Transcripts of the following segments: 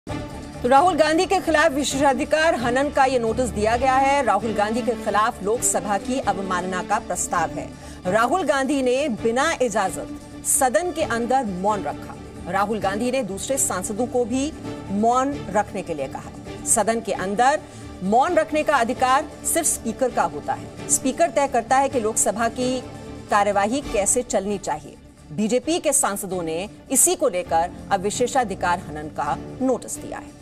तो राहुल गांधी के खिलाफ विशेषाधिकार हनन का ये नोटिस दिया गया है। राहुल गांधी के खिलाफ लोकसभा की अवमानना का प्रस्ताव है। राहुल गांधी ने बिना इजाजत सदन के अंदर मौन रखा। राहुल गांधी ने दूसरे सांसदों को भी मौन रखने के लिए कहा। सदन के अंदर मौन रखने का अधिकार सिर्फ स्पीकर का होता है। स्पीकर तय करता है कि लोकसभा की कार्यवाही कैसे चलनी चाहिए। बीजेपी के सांसदों ने इसी को लेकर अब विशेषाधिकार हनन का नोटिस दिया है।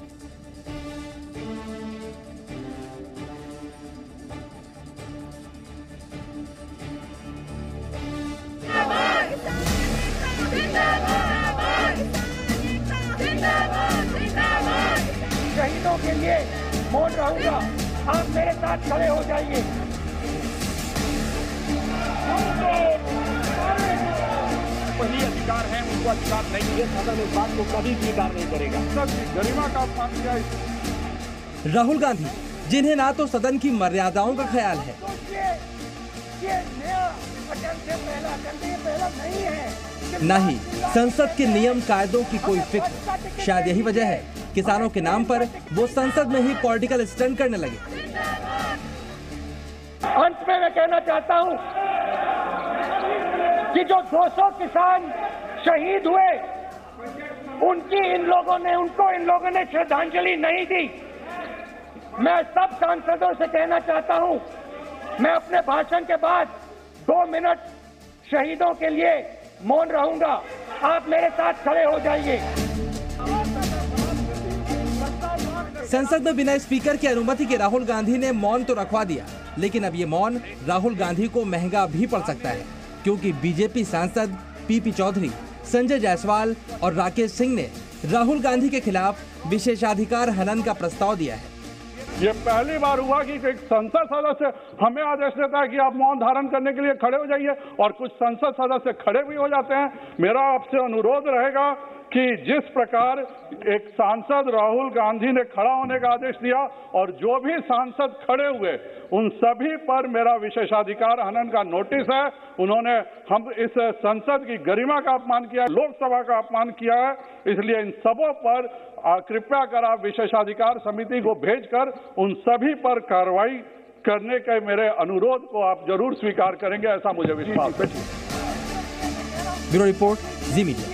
शहीदों के लिए मौन रहूंगा। आप मेरे साथ खड़े हो जाइए। वही अधिकार है, उनको अधिकार नहीं है। सदन इस बात को कभी स्वीकार नहीं करेगा। सबकी गरिमा का अपमान किया। राहुल गांधी, जिन्हें ना तो सदन की मर्यादाओं का ख्याल है, ये नया अटल से पहला नहीं है, न ही संसद के नियम कायदों की कोई फिक्र। शायद यही वजह है किसानों के नाम पर वो संसद में ही पॉलिटिकल स्टंट करने लगे। अंत में मैं कहना चाहता हूं कि जो 200 किसान शहीद हुए, उनको इन लोगों ने श्रद्धांजलि नहीं दी। मैं सब सांसदों से कहना चाहता हूं, मैं अपने भाषण के बाद 2 मिनट शहीदों के लिए मौन रहूंगा। आप मेरे साथ खड़े हो जाइए। संसद में बिना स्पीकर की अनुमति के राहुल गांधी ने मौन तो रखवा दिया, लेकिन अब ये मौन राहुल गांधी को महंगा भी पड़ सकता है, क्योंकि बीजेपी सांसद पीपी चौधरी, संजय जायसवाल और राकेश सिंह ने राहुल गांधी के खिलाफ विशेषाधिकार हनन का प्रस्ताव दिया है। ये पहली बार हुआ कि एक संसद सदस्य हमें आदेश देता है कि आप मौन धारण करने के लिए खड़े हो जाइए, और कुछ संसद सदस्य खड़े भी हो जाते हैं। मेरा आपसे अनुरोध रहेगा कि जिस प्रकार एक सांसद राहुल गांधी ने खड़ा होने का आदेश दिया, और जो भी सांसद खड़े हुए उन सभी पर मेरा विशेषाधिकार हनन का नोटिस है। उन्होंने हम इस संसद की गरिमा का अपमान किया, लोकसभा का अपमान किया है। इसलिए इन सबों पर कृपया कर आप विशेषाधिकार समिति को भेजकर उन सभी पर कार्रवाई करने के मेरे अनुरोध को आप जरूर स्वीकार करेंगे, ऐसा मुझे विश्वास है। Bureau report, Zee Media.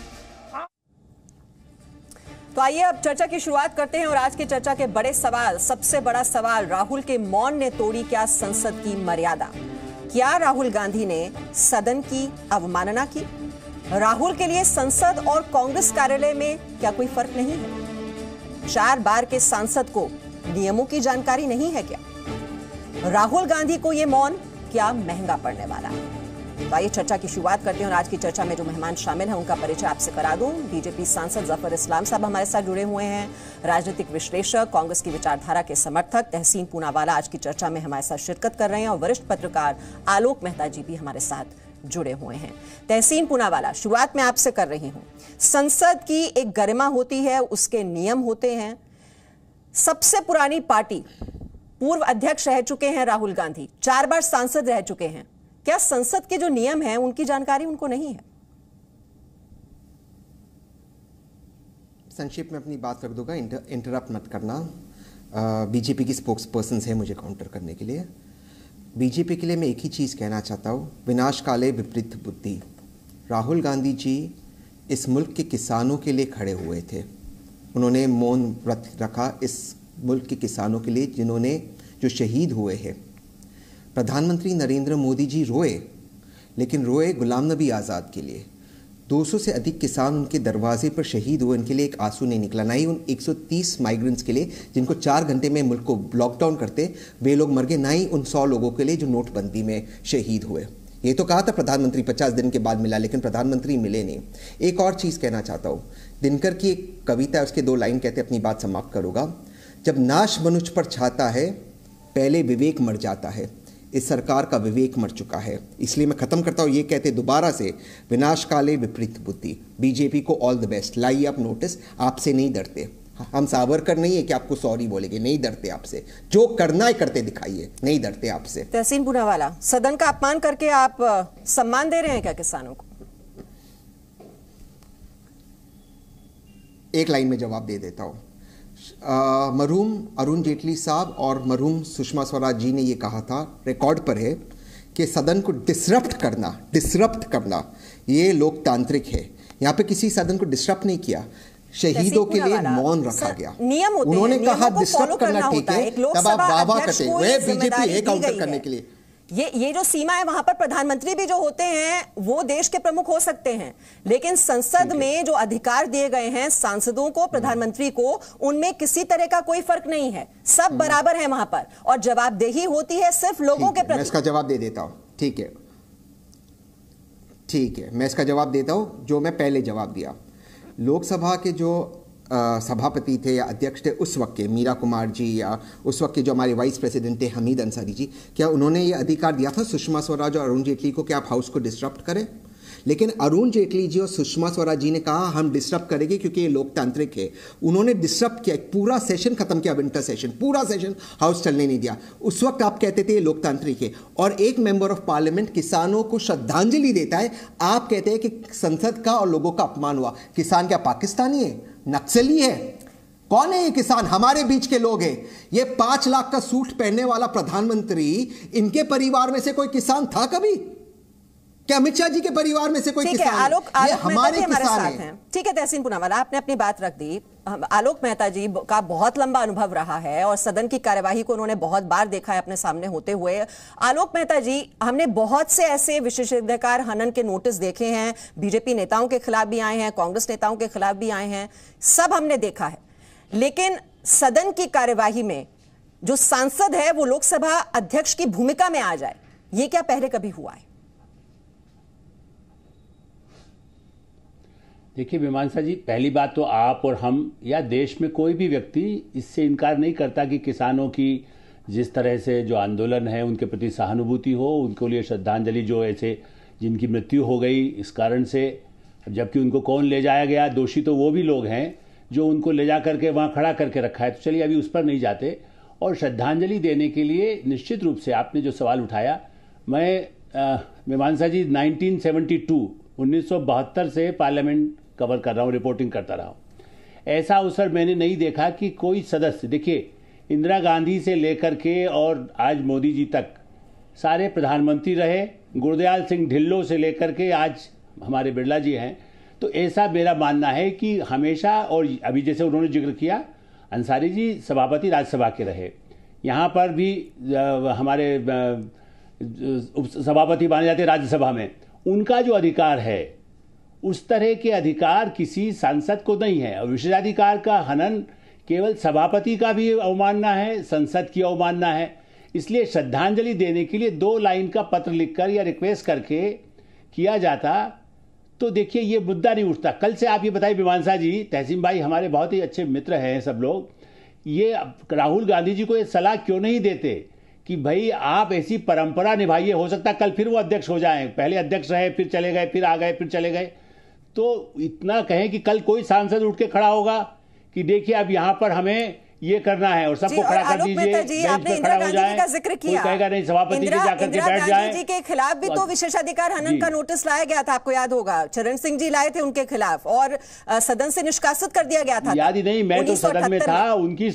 तो आइए अब चर्चा की शुरुआत करते हैं और आज की चर्चा के बड़े सवाल, सबसे बड़ा सवाल, राहुल के मौन ने तोड़ी क्या संसद की मर्यादा? क्या राहुल गांधी ने सदन की अवमानना की? राहुल के लिए संसद और कांग्रेस कार्यालय में क्या कोई फर्क नहीं है? 4 बार के सांसद को नियमों की जानकारी नहीं है क्या? राहुल गांधी को यह मौन क्या महंगा पड़ने वाला है? तो आइए चर्चा की शुरुआत करते हैं और आज की चर्चा में जो मेहमान शामिल हैं उनका परिचय आपसे करा दूं। बीजेपी सांसद जफर इस्लाम साहब हमारे साथ जुड़े हुए हैं, राजनीतिक विश्लेषक, कांग्रेस की विचारधारा के समर्थक तहसीन पूनावाला आज की चर्चा में हमारे साथ शिरकत कर रहे हैं, और वरिष्ठ पत्रकार आलोक मेहता जी भी हमारे साथ जुड़े हुए हैं। तहसीन पूनावाला, शुरुआत में आपसे कर रही हूं। संसद की एक गरिमा होती है, उसके नियम होते हैं। सबसे पुरानी पार्टी, पूर्व अध्यक्ष रह चुके हैं राहुल गांधी, 4 बार सांसद रह चुके हैं। क्या संसद के जो नियम हैं उनकी जानकारी उनको नहीं है? संक्षेप में अपनी बात रख दूंगा, इंटरप्ट मत करना। बीजेपी की स्पोक्स पर्सन है मुझे काउंटर करने के लिए। बीजेपी के लिए मैं एक ही चीज़ कहना चाहता हूँ, विनाश काले विपरीत बुद्धि। राहुल गांधी जी इस मुल्क के किसानों के लिए खड़े हुए थे। उन्होंने मौन व्रत रखा इस मुल्क के किसानों के लिए जिन्होंने जो शहीद हुए हैं। प्रधानमंत्री नरेंद्र मोदी जी रोए, लेकिन रोए गुलाम नबी आज़ाद के लिए। 200 से अधिक किसान उनके दरवाजे पर शहीद हुए, उनके लिए एक आंसू नहीं निकला। ना ही उन 130 माइग्रेंट्स के लिए जिनको 4 घंटे में मुल्क को लॉकडाउन करते वे लोग मर गए, ना ही उन 100 लोगों के लिए जो नोटबंदी में शहीद हुए। ये तो कहा था प्रधानमंत्री 50 दिन के बाद मिला, लेकिन प्रधानमंत्री मिले नहीं। एक और चीज़ कहना चाहता हूँ, दिनकर की एक कविता है, उसके 2 लाइन कहते अपनी बात समाप्त करूँगा। जब नाश मनुष्य पर छाता है, पहले विवेक मर जाता है। इस सरकार का विवेक मर चुका है। इसलिए मैं खत्म करता हूँ ये कहते दोबारा से, विनाश काले विपरीत बुद्धि। बीजेपी को ऑल द बेस्ट, लाइए आप नोटिस, आपसे नहीं डरते। हम सावरकर नहीं है कि आपको सॉरी बोलेंगे, नहीं डरते आपसे। जो करना है करते दिखाइए, नहीं डरते आपसे। तहसीन पूनावाला, सदन का अपमान करके आप सम्मान दे रहे हैं क्या किसानों को? एक लाइन में जवाब दे देता हूँ। मरहूम अरुण जेटली साहब और मरहूम सुषमा स्वराज जी ने ये कहा था, रिकॉर्ड पर है, कि सदन को डिसरप्ट करना ये लोकतांत्रिक है। यहाँ पे किसी सदन को डिसरप्ट नहीं किया, शहीदों के लिए मौन रखा गया। नियम होते उन्होंने हैं, कहा नियमों को डिसरप्ट follow करना करना ठीक होता है। है, एक तब लोकसभा आप वाह अध्यक्ष करते को हुए ये बीजेपी जिम्मेदारी है दी काउंटर गई करने है। के लिए। ये जो सीमा है, वहां पर प्रधानमंत्री भी जो होते हैं वो देश के प्रमुख हो सकते हैं, लेकिन संसद में जो अधिकार दिए गए हैं सांसदों को, प्रधानमंत्री को, उनमें किसी तरह का कोई फर्क नहीं है, सब बराबर है वहां पर, और जवाबदेही होती है सिर्फ लोगों के प्रति। मैं इसका जवाब दे देता हूं, ठीक है, मैं इसका जवाब देता हूं जो मैं पहले जवाब दिया। लोकसभा के जो सभापति थे या अध्यक्ष थे उस वक्त के, मीरा कुमार जी, या उस वक्त के जो हमारे वाइस प्रेसिडेंट थे हमीद अंसारी जी, क्या उन्होंने ये अधिकार दिया था सुषमा स्वराज और अरुण जेटली को कि आप हाउस को डिस्टर्ब करें? लेकिन अरुण जेटली जी और सुषमा स्वराज जी ने कहा हम डिस्टर्ब करेंगे क्योंकि ये लोकतांत्रिक है। उन्होंने डिस्टर्ब किया, पूरा सेशन खत्म किया, विंटर सेशन, पूरा सेशन हाउस चलने नहीं दिया। उस वक्त आप कहते थे ये लोकतांत्रिक है। और एक मेंबर ऑफ पार्लियामेंट किसानों को श्रद्धांजलि देता है, आप कहते हैं कि संसद का और लोगों का अपमान हुआ। किसान क्या पाकिस्तानी है, नक्सली है? कौन है ये किसान? हमारे बीच के लोग हैं। ये 5 लाख का सूट पहनने वाला प्रधानमंत्री, इनके परिवार में से कोई किसान था कभी? क्या अमित शाह जी के परिवार में से कोई किसान? आलोक हमारे हमारे किसान साथ हैं। ठीक है तहसीन पूनावाला, आपने अपनी बात रख दी। आलोक मेहता जी का बहुत लंबा अनुभव रहा है और सदन की कार्यवाही को उन्होंने बहुत बार देखा है अपने सामने होते हुए। आलोक मेहता जी, हमने बहुत से ऐसे विशेषाधिकार हनन के नोटिस देखे हैं, बीजेपी नेताओं के खिलाफ भी आए हैं, कांग्रेस नेताओं के खिलाफ भी आए हैं, सब हमने देखा है। लेकिन सदन की कार्यवाही में जो सांसद है वो लोकसभा अध्यक्ष की भूमिका में आ जाए, ये क्या पहले कभी हुआ है? देखिए मीमांसा जी, पहली बात तो आप और हम या देश में कोई भी व्यक्ति इससे इनकार नहीं करता कि किसानों की जिस तरह से जो आंदोलन है उनके प्रति सहानुभूति हो, उनके लिए श्रद्धांजलि, जो ऐसे जिनकी मृत्यु हो गई इस कारण से, जबकि उनको कौन ले जाया गया, दोषी तो वो भी लोग हैं जो उनको ले जा करके वहाँ खड़ा करके रखा है। तो चलिए अभी उस पर नहीं जाते। और श्रद्धांजलि देने के लिए निश्चित रूप से आपने जो सवाल उठाया, मैं मीमांसा जी 1972 से पार्लियामेंट कवर कर रहा हूँ, रिपोर्टिंग करता रहा हूँ। ऐसा अवसर मैंने नहीं देखा कि कोई सदस्य, देखिए इंदिरा गांधी से लेकर के और आज मोदी जी तक सारे प्रधानमंत्री रहे, गुरदयाल सिंह ढिल्लों से लेकर के आज हमारे बिरला जी हैं। तो ऐसा मेरा मानना है कि हमेशा, और अभी जैसे उन्होंने जिक्र किया, अंसारी जी सभापति राज्यसभा के रहे, यहाँ पर भी हमारे सभापति माने जाते राज्यसभा में, उनका जो अधिकार है उस तरह के अधिकार किसी सांसद को नहीं है। और विशेषाधिकार का हनन केवल सभापति का भी अवमानना है, संसद की अवमानना है। इसलिए श्रद्धांजलि देने के लिए 2 लाइन का पत्र लिखकर या रिक्वेस्ट करके किया जाता तो देखिए ये मुद्दा नहीं उठता। कल से आप ये बताइए मीमांसा जी, तहसीन भाई हमारे बहुत ही अच्छे मित्र हैं सब लोग, ये राहुल गांधी जी को ये सलाह क्यों नहीं देते कि भाई आप ऐसी परंपरा निभाइए, हो सकता है कल फिर वो अध्यक्ष हो जाएं, पहले अध्यक्ष रहे फिर चले गए, फिर आ गए, फिर चले गए। तो इतना कहें कि कल कोई सांसद उठ के खड़ा होगा कि देखिए अब यहाँ पर हमें ये करना है और सबको खड़ा कर दीजिए, बेंच पे खड़ा हो जाए, कोई कहेगा नहीं सभापति जी जाकर के बैठ जाए। जी के खिलाफ भी तो विशेषाधिकार हनन का नोटिस लाया गया था, आपको याद होगा, चरण सिंह जी लाए थे उनके खिलाफ और सदन से निष्कासित कर दिया गया था। याद ही नहीं, मैं तो सदन में था, उनकी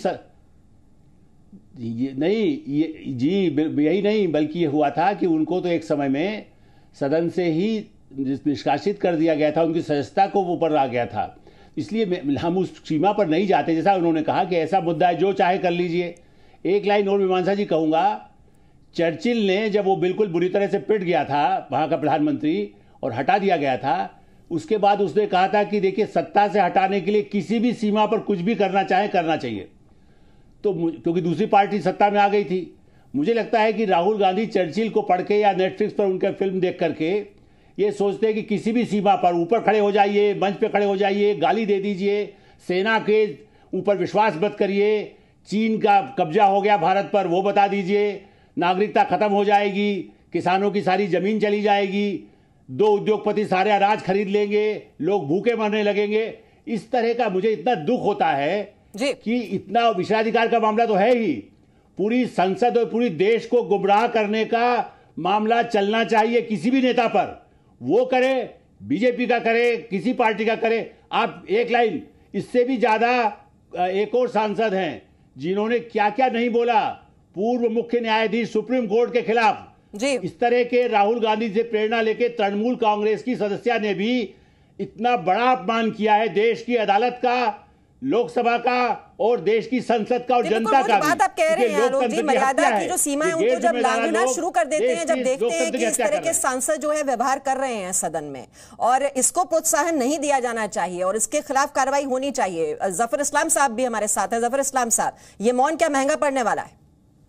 यही नहीं बल्कि ये हुआ था कि उनको तो एक समय में सदन से ही निष्कासित कर दिया गया था, उनकी सदस्यता को ऊपर आ गया था। इसलिए हम उस सीमा पर नहीं जाते। जैसा उन्होंने कहा कि ऐसा मुद्दा है जो चाहे कर लीजिए। एक लाइन और मीमांसा जी कहूंगा, चर्चिल ने जब वो बिल्कुल बुरी तरह से पिट गया था वहां का प्रधानमंत्री और हटा दिया गया था, उसके बाद उसने कहा था कि देखिए सत्ता से हटाने के लिए किसी भी सीमा पर कुछ भी करना चाहे करना चाहिए। तो क्योंकि दूसरी पार्टी सत्ता में आ गई थी, मुझे लगता है कि राहुल गांधी चर्चिल को पढ़ के या नेटफ्लिक्स पर उनका फिल्म देख करके ये सोचते हैं कि किसी भी सीमा पर ऊपर खड़े हो जाइए, मंच पे खड़े हो जाइए, गाली दे दीजिए, सेना के ऊपर विश्वास मत करिए, चीन का कब्जा हो गया भारत पर वो बता दीजिए, नागरिकता खत्म हो जाएगी, किसानों की सारी जमीन चली जाएगी, 2 उद्योगपति सारे अनाज खरीद लेंगे, लोग भूखे मरने लगेंगे। इस तरह का मुझे इतना दुख होता है कि इतना विशेषाधिकार का मामला तो है ही, पूरी संसद और पूरी देश को गुमराह करने का मामला चलना चाहिए किसी भी नेता पर, वो करे, बीजेपी का करे, किसी पार्टी का करे। आप एक लाइन, इससे भी ज्यादा एक और सांसद हैं जिन्होंने क्या क्या नहीं बोला पूर्व मुख्य न्यायाधीश सुप्रीम कोर्ट के खिलाफ जी। इस तरह के राहुल गांधी से प्रेरणा लेके तृणमूल कांग्रेस की सदस्य ने भी इतना बड़ा अपमान किया है देश की अदालत का, लोकसभा का और देश की संसद का और जनता का। बात आप कह रहे हैं आलोक जी, मर्यादा की जो सीमा है उनको जब लांघना शुरू कर देते हैं, जब देखते हैं कि इस तरह के सांसद जो है व्यवहार कर रहे हैं सदन में, और इसको प्रोत्साहन नहीं दिया जाना चाहिए और इसके खिलाफ कार्रवाई होनी चाहिए। जफर इस्लाम साहब भी हमारे साथ है। जफर इस्लाम साहब, ये मौन क्या महंगा पड़ने वाला है?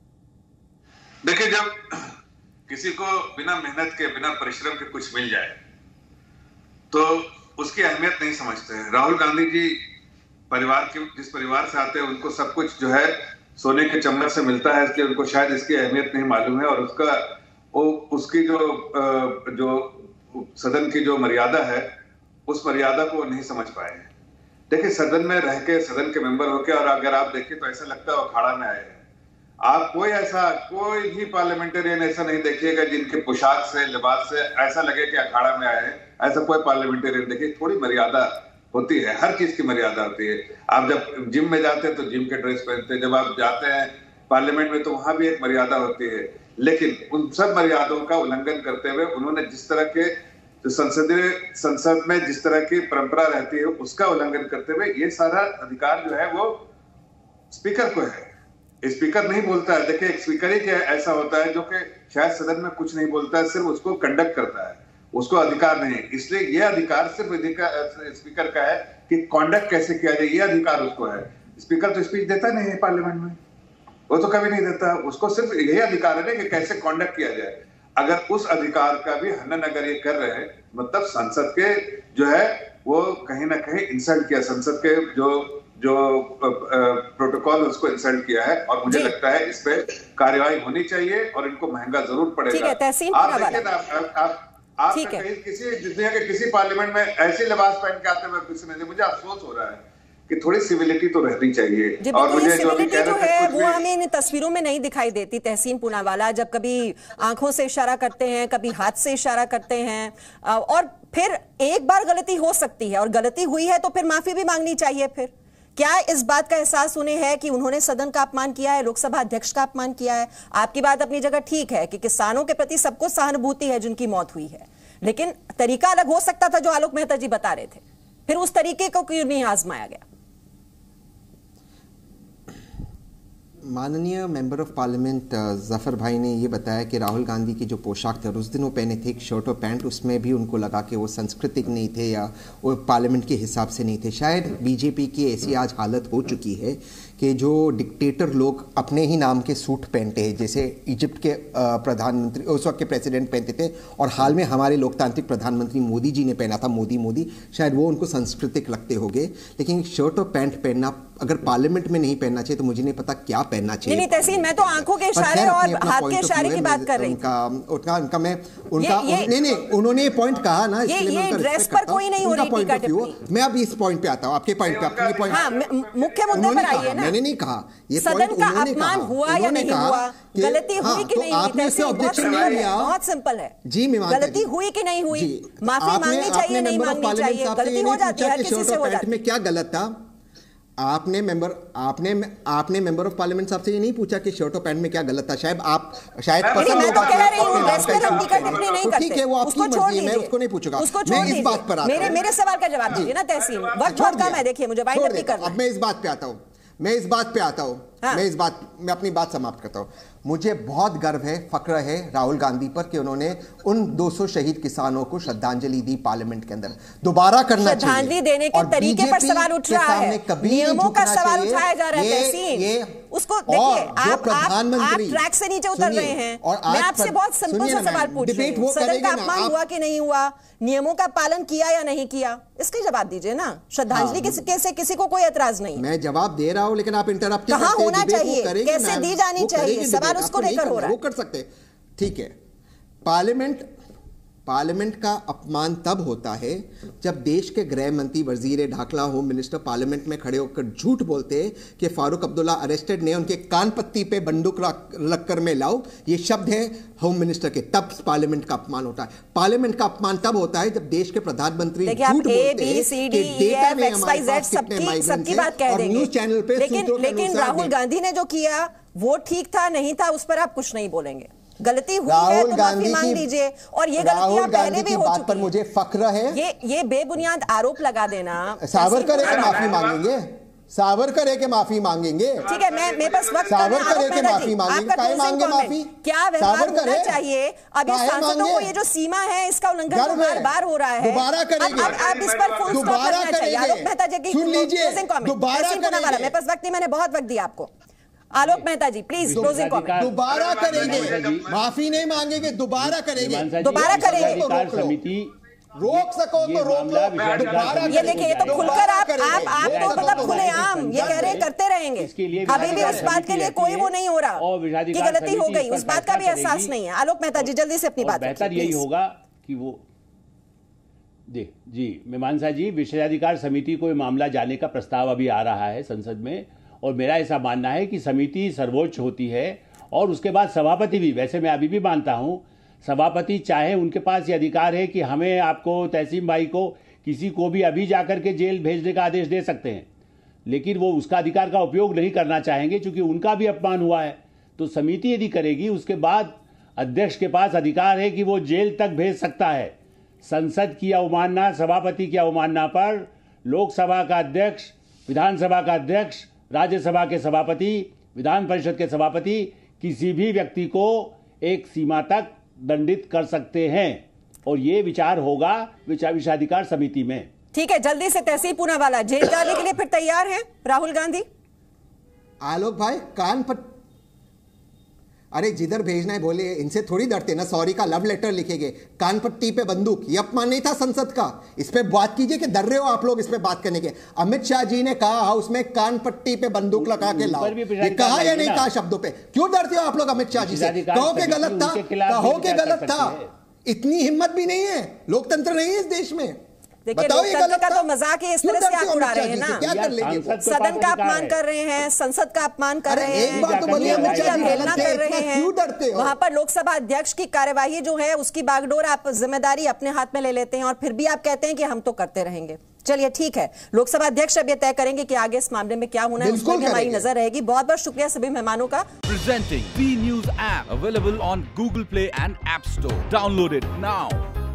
देखिए, जब किसी को बिना मेहनत के, बिना परिश्रम के कुछ मिल जाए तो उसकी अहमियत नहीं समझते हैं। राहुल गांधी जी जिस परिवार से आते हैं उनको सब कुछ जो है सोने के चम्मच से मिलता है, इसलिए उनको शायद इसकी अहमियत नहीं मालूम है और उसकी जो सदन की जो मर्यादा है उस मर्यादा को नहीं समझ पाए हैं। देखिए, सदन में रह के, सदन के मेंबर होके, और अगर आप देखें तो ऐसा लगता है अखाड़ा में आए हैं। आप कोई भी पार्लियामेंटेरियन ऐसा नहीं देखिएगा जिनके पोशाक से, लिबास से ऐसा लगे कि अखाड़ा में आए हैं। ऐसा कोई पार्लियामेंटेरियन देखिए, थोड़ी मर्यादा होती है, हर चीज की मर्यादा होती है। आप जब जिम में जाते हैं तो जिम के ड्रेस पहनते हैं, जब आप जाते हैं पार्लियामेंट में तो वहां भी एक मर्यादा होती है। लेकिन उन सब मर्यादाओं का उल्लंघन करते हुए उन्होंने जिस तरह के जो संसद में जिस तरह की परंपरा रहती है उसका उल्लंघन करते हुए ये सारा अधिकार जो है वो स्पीकर को है। स्पीकर नहीं बोलता है। देखिए, एक स्पीकर ही ऐसा होता है जो कि शायद सदन में कुछ नहीं बोलता है, सिर्फ उसको कंडक्ट करता है, उसको अधिकार नहीं है। इसलिए यह अधिकार सिर्फ स्पीकर का है कि कंडक्ट कैसे किया जाए, यह अधिकार उसको है। स्पीकर तो स्पीच देता नहीं है पार्लियामेंट में, वो तो कभी नहीं देता। उसको सिर्फ यही अधिकार है कि कैसे कंडक्ट किया जाए। अगर उस अधिकार का भी हनन अगर ये कर रहे हैं, मतलब संसद के जो है वो कहीं ना कहीं इंसल्ट किया, संसद के जो प्रोटोकॉल उसको इंसल्ट किया है, और मुझे लगता है इस पे कार्यवाही होनी चाहिए और इनको महंगा जरूर पड़ेगा। आप किसी पार्लियामेंट में ऐसे लिबास पहन के आते हुए किसी ने, मुझे अफसोस हो रहा है कि थोड़ी सिविलिटी तो रहनी चाहिए। और मुझे जो है वो हमें इन तस्वीरों में नहीं दिखाई देती। तहसीन पूनावाला जब कभी आंखों से इशारा करते हैं, कभी हाथ से इशारा करते हैं, और फिर एक बार गलती हो सकती है और गलती हुई है तो फिर माफी भी मांगनी चाहिए। फिर क्या इस बात का एहसास उन्हें है कि उन्होंने सदन का अपमान किया है, लोकसभा अध्यक्ष का अपमान किया है? आपकी बात अपनी जगह ठीक है कि किसानों के प्रति सबको सहानुभूति है जिनकी मौत हुई है, लेकिन तरीका अलग हो सकता था जो आलोक मेहता जी बता रहे थे। फिर उस तरीके को क्यों नहीं आजमाया गया? माननीय मेंबर ऑफ पार्लियामेंट जफर भाई ने ये बताया कि राहुल गांधी की जो पोशाक थे, उस दिन वो पहने थे एक शर्ट और पैंट, उसमें भी उनको लगा कि वो सांस्कृतिक नहीं थे या वो पार्लियामेंट के हिसाब से नहीं थे। शायद बीजेपी की ऐसी आज हालत हो चुकी है कि जो डिक्टेटर लोग अपने ही नाम के सूट पहनते हैं, जैसे इजिप्ट के प्रधानमंत्री उस वक्त के प्रेसिडेंट पहनते थे, और हाल में हमारे लोकतांत्रिक प्रधानमंत्री मोदी जी ने पहना था, मोदी, शायद वो उनको सांस्कृतिक लगते होंगे। लेकिन शर्ट और पैंट पहनना अगर पार्लियामेंट में नहीं पहनना चाहिए तो मुझे नहीं पता क्या पहनना चाहिए। नहीं तहसीन, मैं तो आंखों के इशारे और हाथ के इशारे की बात कर रही हूं। उन्होंने ये पॉइंट कहा ना, ये ड्रेस पर कोई नहीं हो रही टीका टिप्पणी। मैं अब इस पॉइंट पे आता हूं, आपके पॉइंट पे, अपने पॉइंट। हाँ, मुख्य मुद्दे पर आइए ना। मैंने नहीं कहा ये सदन का अपमान हुआ या नहीं हुआ, गलती हुई कि नहीं हुई, बहुत सिंपल है जी। गलती हुई कि नहीं हुई, माफी मांगनी चाहिए नहीं मांगनी चाहिए, गलती हो जाती है, किसी से हो जाती है। में क्या गलत था? आपने मेंबर ऑफ पार्लियामेंट साहब से ये नहीं पूछा कि शर्ट और पैंट में क्या गलत था? शायद पसंद होगा, ठीक है, वो आपकी मर्जी है, मैं उसको नहीं पूछूंगा। मैं इस बात पर आता हूं, मेरे सवाल का जवाब दीजिए ना तहसीन, वक्त बहुत कम है। देखिए, मुझे वाइंड अप भी करना है। अब मैं इस बात पे आता हूं, मैं अपनी बात समाप्त करता हूं। मुझे बहुत गर्व है, फक्र है राहुल गांधी पर कि उन्होंने उन 200 शहीद किसानों को श्रद्धांजलि दी पार्लियामेंट के अंदर। दोबारा करना चाहिए। श्रद्धांजलि देने के तरीके पर सवाल उठ रहा है, नियमों का सवाल उठाया जा रहा है। उसको देखिए, आप ट्रैक से नीचे उतर रहे हैं। मैं आपसे बहुत सिंपल सा सवाल पूछ रही हूं, सदन का अपमान हुआ कि नहीं हुआ, नियमों का पालन किया या नहीं किया, इसका जवाब दीजिए ना। श्रद्धांजलि से किसी को कोई एतराज नहीं। मैं जवाब दे रहा हूं, लेकिन आप इंटरप्ट कहां होना चाहिए, कैसे दी जानी चाहिए, सवाल उसको लेकर हो रहा है। वो कर सकते, ठीक है। पार्लियामेंट का अपमान तब होता है जब देश के गृह मंत्री, वजीर दाखिला, होम मिनिस्टर पार्लियामेंट में खड़े होकर झूठ बोलते हैं कि फारूक अब्दुल्ला अरेस्टेड ने उनके कान पत्ती पे बंदूक रखकर में लाओ, ये शब्द है होम मिनिस्टर के, तब पार्लियामेंट का अपमान होता है। पार्लियामेंट का अपमान तब होता है जब देश के प्रधानमंत्री झूठ बोलते हैं कि डेटा में हमारे पास कितने माइग्रेंट्स हैं और न्यूज चैनल पे लेकिन राहुल गांधी ने जो किया वो ठीक था नहीं था उस पर आप कुछ नहीं बोलेंगे। गलती हुई है तो माफी मांग लीजिए, और ये गलतियां पहले भी हो चुकी पर मुझे फख्र है। ये बेबुनियाद आरोप लगा देना। सावरकर है कि माफी मांगेंगे, सावरकर है कि माफी मांगेंगे। ठीक है, मैं बस वक्त सावरकर है कि माफी मांगेंगे, काय मांगे माफी? क्या व्यवहार होना चाहिए? अब ये सांसदों को ये जो सीमा है इसका उल्लंघन बार-बार हो रहा है। दोबारा करेंगे, अब इस पर फुल स्टॉप करना चाहिए। आलोक मेहता जी की क्लोजिंग कमेंट, दोबारा करेंगे। मैं बस वक्त नहीं, मैंने बहुत वक्त दिया आपको। Alok Mehta ji please closing comment. दोबारा करेंगे, माफी नहीं मांगेंगे, दोबारा करेंगे, दोबारा करेंगे। समिति रोक सको तो रोक लो, दोबारा ये देखिए, ये तो खुलकर आप तो मतलब खुलेआम ये कह रहे हैं करते रहेंगे। अभी भी उस बात के लिए कोई वो नहीं हो रहा कि गलती हो गई, उस बात का भी एहसास नहीं है। आलोक मेहता जी जल्दी से अपनी बात। बेहतर यही होगा कि वो जी मीमांसा जी, विशेषाधिकार समिति को ये मामला जाने का प्रस्ताव अभी आ रहा है संसद में, और मेरा ऐसा मानना है कि समिति सर्वोच्च होती है और उसके बाद सभापति भी, वैसे मैं अभी भी मानता हूं सभापति चाहे उनके पास ये अधिकार है कि हमें, आपको, तहसीम भाई को, किसी को भी अभी जाकर के जेल भेजने का आदेश दे सकते हैं, लेकिन वो उसका अधिकार का उपयोग नहीं करना चाहेंगे क्योंकि उनका भी अपमान हुआ है। तो समिति यदि करेगी, उसके बाद अध्यक्ष के पास अधिकार है कि वो जेल तक भेज सकता है। संसद की अवमानना, सभापति की अवमानना पर लोकसभा का अध्यक्ष, विधानसभा का अध्यक्ष, राज्यसभा के सभापति, विधान परिषद के सभापति किसी भी व्यक्ति को एक सीमा तक दंडित कर सकते हैं, और ये विचार होगा विशेषाधिकार समिति में। ठीक है, जल्दी से तहसील पूनावाला, जेल जाने के लिए फिर तैयार हैं राहुल गांधी? आलोक भाई कान पर, अरे जिधर भेजना है बोले, इनसे थोड़ी डरते ना। सॉरी का लव लेटर लिखेंगे, कान पट्टी पे बंदूक, ये अपमान नहीं था संसद का? इस पे बात कीजिए कि डर रहे हो आप लोग इस पे बात करने के। अमित शाह जी ने कहा हाउस में कान पट्टी पे बंदूक लगा के लाओ, ये कहा या नहीं कहा शब्दों पे? क्यों डरते हो आप लोग अमित शाह जी से? कहो के गलत था, कहो के गलत था, इतनी हिम्मत भी नहीं है, लोकतंत्र नहीं है इस देश में। देखिए, लोकतंत्र का तो मजाक है, इस तरह से आप उड़ा रहे हैं ना। क्या कर लेंगे? सदन का अपमान कर रहे हैं, संसद का अपमान कर रहे हैं, अवहेलना कर रहे हैं। वहां पर लोकसभा अध्यक्ष की कार्यवाही जो है उसकी बागडोर आप जिम्मेदारी अपने हाथ में ले लेते हैं, और फिर भी आप कहते हैं कि हम तो करते रहेंगे। चलिए ठीक है, लोकसभा अध्यक्ष अब ये तय करेंगे कि आगे इस मामले में क्या होना है, उस पर हमारी नजर रहेगी। बहुत बहुत शुक्रिया सभी मेहमानों का। Presenting B news app available on Google Play and App Store. Download it now.